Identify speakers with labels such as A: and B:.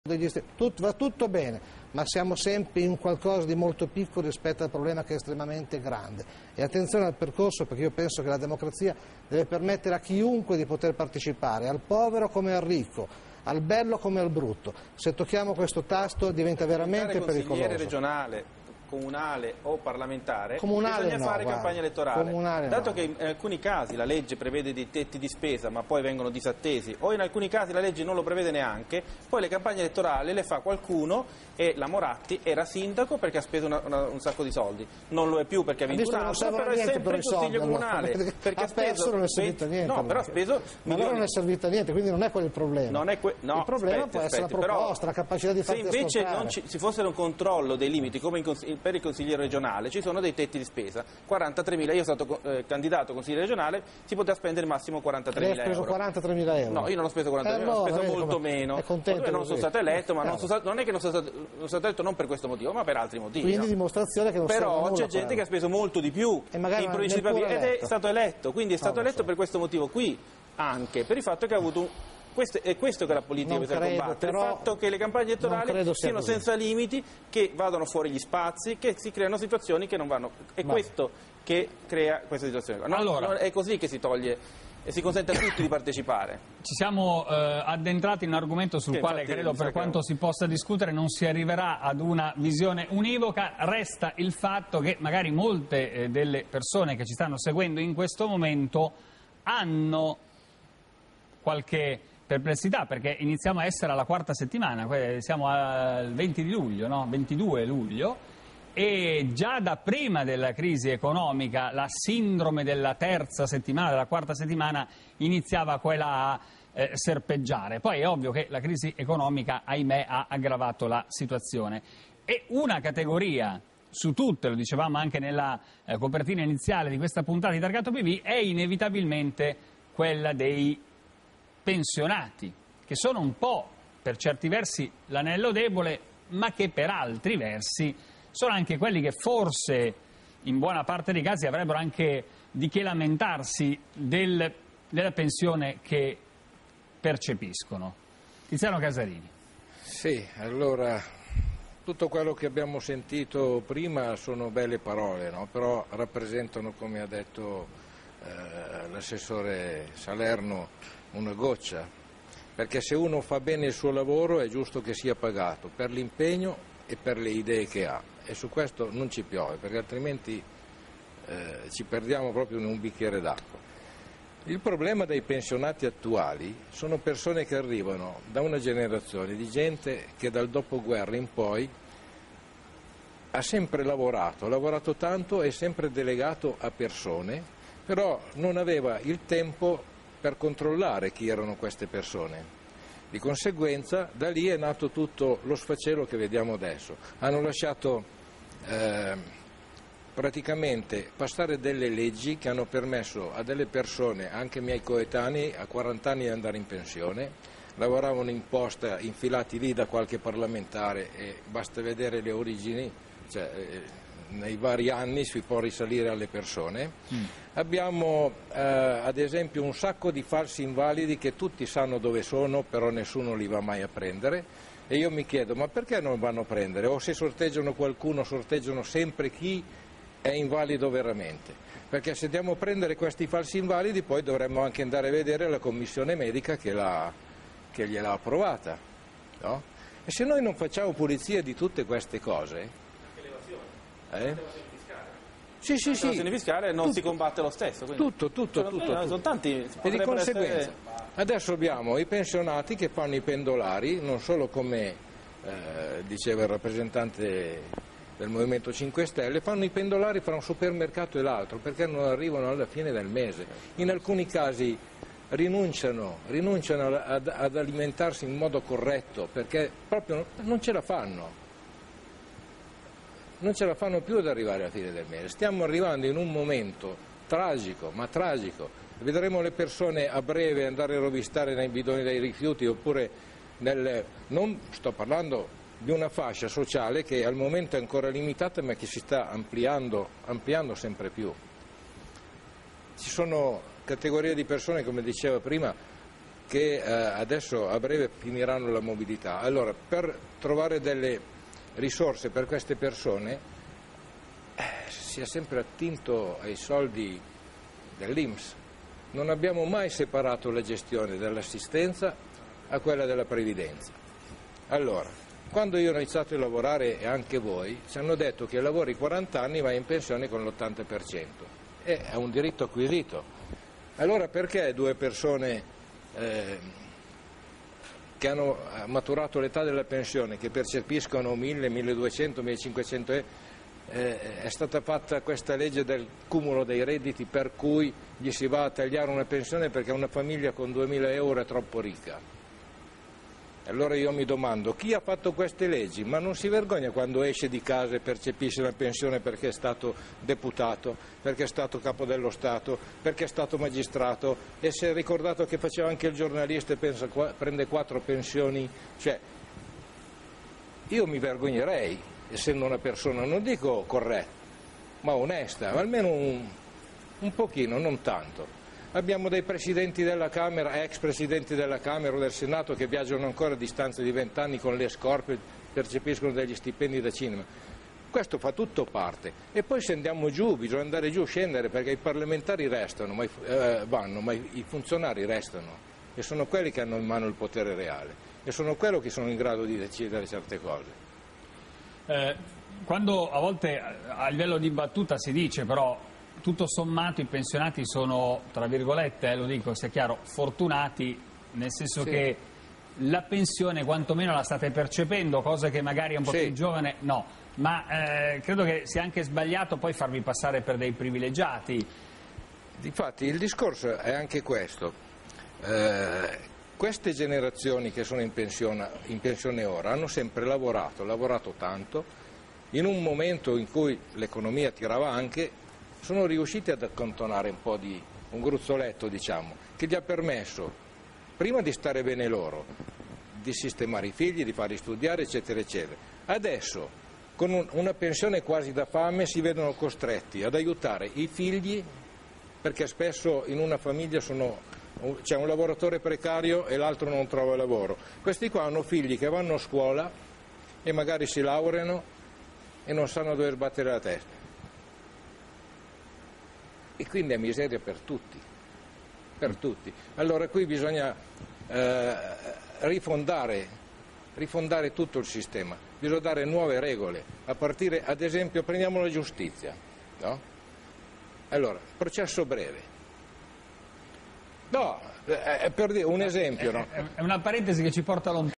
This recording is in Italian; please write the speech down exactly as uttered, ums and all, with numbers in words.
A: Tutto, va tutto bene, ma siamo sempre in qualcosa di molto piccolo rispetto al problema che è estremamente grande. E attenzione al percorso, perché io penso che la democrazia deve permettere a chiunque di poter partecipare, al povero come al ricco, al bello come al brutto. Se tocchiamo questo tasto diventa veramente pericoloso.
B: Consigliere regionale, comunale o parlamentare,
A: comunale
B: bisogna
A: no,
B: fare
A: guarda,
B: campagna elettorale.
A: Comunale
B: Dato
A: no.
B: che in alcuni casi la legge prevede dei tetti di spesa ma poi vengono disattesi, o in alcuni casi la legge non lo prevede neanche, poi le campagne elettorali le fa qualcuno, e la Moratti era sindaco perché ha speso una, una, un sacco di soldi, non lo è più perché ha vinto un altro, però è sempre il consiglio comunale,
A: allora,
B: perché
A: ha perso, non è servito a niente.
B: No, però ha speso
A: ma allora non è servito a niente, quindi non è quello il problema.
B: Non è que... no,
A: il problema
B: aspetti,
A: può essere
B: aspetti,
A: la proposta,
B: però,
A: la capacità di farti
B: se invece
A: ascoltare.
B: non ci, ci fosse un controllo dei limiti come in, per il consigliere regionale, ci sono dei tetti di spesa, quarantatremila, io sono stato eh, candidato consigliere regionale, si poteva spendere massimo quarantatremila euro.
A: Lei ha speso quarantatremila euro?
B: No, io non ho speso quarantatremila, allora, ho speso molto
A: come...
B: meno.
A: Io
B: non sono stato eletto, ma non, sono stato, non è che non sono stato, non sono stato eletto non per questo motivo, ma per altri motivi.
A: Quindi
B: no?
A: dimostrazione che non
B: Però c'è gente che ha speso molto di più
A: e magari
B: in provincia di Pavia ed è stato eletto, quindi è stato
A: no,
B: eletto
A: so.
B: per questo motivo qui, anche per il fatto che ha avuto un... Questo, è questo che la politica bisogna combattere, il fatto che le campagne elettorali siano
A: così.
B: senza limiti, che vadano fuori gli spazi, che si creano situazioni che non vanno. È Ma. questo che crea questa situazione. No, allora, è così che si toglie e si consente a tutti di partecipare.
C: Ci siamo eh, addentrati in un argomento sul che quale credo per quanto si possa discutere non si arriverà ad una visione univoca. Resta il fatto che magari molte eh, delle persone che ci stanno seguendo in questo momento hanno qualche perplessità, perché iniziamo a essere alla quarta settimana, siamo al venti di luglio, no? ventidue luglio, e già da prima della crisi economica la sindrome della terza settimana, della quarta settimana iniziava quella a eh, serpeggiare. Poi è ovvio che la crisi economica, ahimè, ha aggravato la situazione. E una categoria su tutte, lo dicevamo anche nella eh, copertina iniziale di questa puntata di Targato P V, è inevitabilmente quella dei pensionati, che sono un po', per certi versi, l'anello debole, ma che per altri versi sono anche quelli che forse, in buona parte dei casi, avrebbero anche di che lamentarsi del, della pensione che percepiscono. Tiziano Casarini.
D: Sì, allora, tutto quello che abbiamo sentito prima sono belle parole, no? Però rappresentano, come ha detto eh, l'assessore Salerno, una goccia, perché se uno fa bene il suo lavoro è giusto che sia pagato per l'impegno e per le idee che ha, e su questo non ci piove, perché altrimenti eh, ci perdiamo proprio in un bicchiere d'acqua. Il problema dei pensionati attuali sono persone che arrivano da una generazione di gente che dal dopoguerra in poi ha sempre lavorato, ha lavorato tanto e sempre delegato a persone, però non aveva il tempo per controllare chi erano queste persone. Di conseguenza da lì è nato tutto lo sfacelo che vediamo adesso. Hanno lasciato eh, praticamente passare delle leggi che hanno permesso a delle persone, anche miei coetanei, a quaranta anni di andare in pensione, lavoravano in posta infilati lì da qualche parlamentare e basta vedere le origini, cioè, eh, nei vari anni si può risalire alle persone. Mm. Abbiamo eh, ad esempio un sacco di falsi invalidi che tutti sanno dove sono, però nessuno li va mai a prendere, e io mi chiedo ma perché non vanno a prendere? O se sorteggiano qualcuno sorteggiano sempre chi è invalido veramente, perché se andiamo a prendere questi falsi invalidi poi dovremmo anche andare a vedere la commissione medica che, l'ha, che gliel'ha approvata, no? E se noi non facciamo pulizia di tutte queste cose, Eh? Sì, sì, sì.
B: L'evasione fiscale non
D: tutto,
B: si combatte lo stesso. Quindi.
D: Tutto, tutto,
B: cioè,
D: tutto.
B: Eh,
D: tutto.
B: Sono tanti.
D: E di conseguenza,
B: essere...
D: adesso abbiamo i pensionati che fanno i pendolari, non solo come eh, diceva il rappresentante del Movimento cinque Stelle, fanno i pendolari fra un supermercato e l'altro perché non arrivano alla fine del mese. In alcuni casi rinunciano, rinunciano ad, ad alimentarsi in modo corretto perché proprio non ce la fanno. Non ce la fanno più ad arrivare alla fine del mese. Stiamo arrivando in un momento tragico, ma tragico. Vedremo le persone a breve andare a rovistare nei bidoni dei rifiuti oppure nel... non sto parlando di una fascia sociale che al momento è ancora limitata ma che si sta ampliando, ampliando sempre più. Ci sono categorie di persone, come diceva prima, che eh, adesso a breve finiranno la mobilità. Allora, per trovare delle risorse per queste persone eh, si è sempre attinto ai soldi dell'I N P S. Non abbiamo mai separato la gestione dell'assistenza a quella della previdenza. Allora, quando io ho iniziato a lavorare, e anche voi, ci hanno detto che lavori quaranta anni vai in pensione con l'ottanta per cento. E è un diritto acquisito. Allora perché due persone eh, che hanno maturato l'età della pensione, che percepiscono mille, milleduecento, millecinquecento euro, eh, è stata fatta questa legge del cumulo dei redditi per cui gli si va a tagliare una pensione perché una famiglia con duemila euro è troppo ricca? Allora io mi domando, chi ha fatto queste leggi? Ma non si vergogna quando esce di casa e percepisce la pensione perché è stato deputato, perché è stato capo dello Stato, perché è stato magistrato e si è ricordato che faceva anche il giornalista e pensa, prende quattro pensioni? Cioè, io mi vergognerei, essendo una persona, non dico corretta, ma onesta, almeno un, un pochino, non tanto. Abbiamo dei presidenti della Camera, ex presidenti della Camera o del Senato che viaggiano ancora a distanza di vent'anni con le scorpe, percepiscono degli stipendi da cinema. Questo fa tutto parte. E poi se andiamo giù, bisogna andare giù, scendere, perché i parlamentari restano, ma i, eh, vanno, ma i, i funzionari restano. E sono quelli che hanno in mano il potere reale. E sono quelli che sono in grado di decidere certe cose.
C: Eh, quando a volte a livello di battuta si dice però tutto sommato i pensionati sono, tra virgolette, eh, lo dico sia chiaro, fortunati, nel senso sì. che la pensione quantomeno la state percependo, cosa che magari è un po'
D: sì.
C: più giovane, no, ma eh, credo che sia anche sbagliato poi farvi passare per dei privilegiati.
D: Difatti il discorso è anche questo, eh, queste generazioni che sono in pensione, in pensione ora hanno sempre lavorato, lavorato tanto, in un momento in cui l'economia tirava anche, sono riusciti ad accantonare un po' di un gruzzoletto, diciamo, che gli ha permesso prima di stare bene loro, di sistemare i figli, di farli studiare, eccetera, eccetera. Adesso, con un, una pensione quasi da fame, si vedono costretti ad aiutare i figli, perché spesso in una famiglia sono, c'è un lavoratore precario e l'altro non trova lavoro. Questi qua hanno figli che vanno a scuola e magari si laureano e non sanno dove sbattere la testa. E quindi è miseria per tutti, per tutti. Allora qui bisogna eh, rifondare, rifondare tutto il sistema, bisogna dare nuove regole, a partire, ad esempio, prendiamo la giustizia, no? Allora, processo breve. No, eh, per dire un esempio, no?
C: È una parentesi che ci porta lontano.